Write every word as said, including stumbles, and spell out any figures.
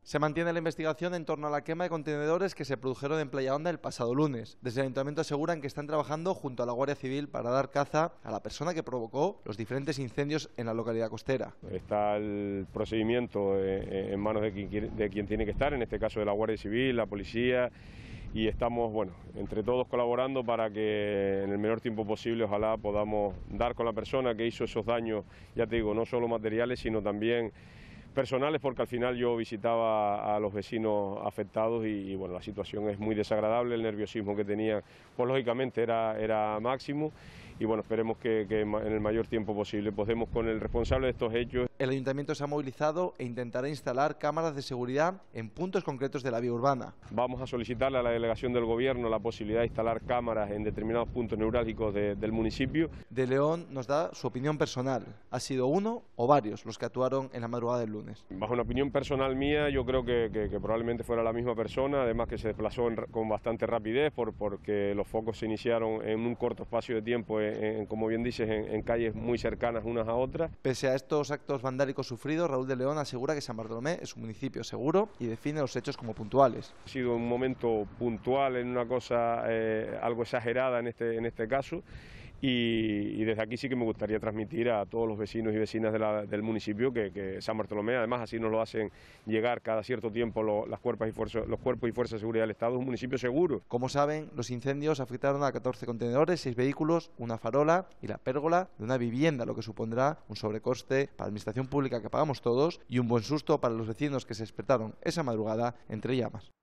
Se mantiene la investigación en torno a la quema de contenedores que se produjeron en Playa Honda el pasado lunes. Desde el Ayuntamiento aseguran que están trabajando junto a la Guardia Civil para dar caza a la persona que provocó los diferentes incendios en la localidad costera. Está el procedimiento en manos de quien, de quien tiene que estar, en este caso de la Guardia Civil, la policía, y estamos, bueno, entre todos colaborando para que en el menor tiempo posible ojalá podamos dar con la persona que hizo esos daños, ya te digo, no solo materiales, sino también personales, porque al final yo visitaba a los vecinos afectados y, y bueno, la situación es muy desagradable, el nerviosismo que tenían, pues lógicamente era, era máximo y bueno, esperemos que, que en el mayor tiempo posible podamos con el responsable de estos hechos. El Ayuntamiento se ha movilizado e intentará instalar cámaras de seguridad en puntos concretos de la vía urbana. Vamos a solicitarle a la delegación del Gobierno la posibilidad de instalar cámaras en determinados puntos neurálgicos de, del municipio. De León nos da su opinión personal. ¿Ha sido uno o varios los que actuaron en la madrugada del lunes? Bajo una opinión personal mía, yo creo que, que, que probablemente fuera la misma persona, además que se desplazó en, con bastante rapidez por, porque los focos se iniciaron en un corto espacio de tiempo, en, en, como bien dices, en, en calles muy cercanas unas a otras. Pese a estos actos vandálicos sufridos, Raúl de León asegura que San Bartolomé es un municipio seguro y define los hechos como puntuales. Ha sido un momento puntual en una cosa eh, algo exagerada en este, en este caso. Y, y desde aquí sí que me gustaría transmitir a todos los vecinos y vecinas de la, del municipio que, que San Bartolomé, además así nos lo hacen llegar cada cierto tiempo lo, las cuerpos y fuerzas, los cuerpos y fuerzas de seguridad del Estado, es un municipio seguro. Como saben, los incendios afectaron a catorce contenedores, seis vehículos, una farola y la pérgola de una vivienda, lo que supondrá un sobrecoste para la administración pública que pagamos todos y un buen susto para los vecinos que se despertaron esa madrugada entre llamas.